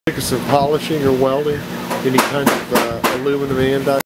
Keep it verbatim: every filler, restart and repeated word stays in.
Some polishing or welding, any kind of uh, aluminum anodizing.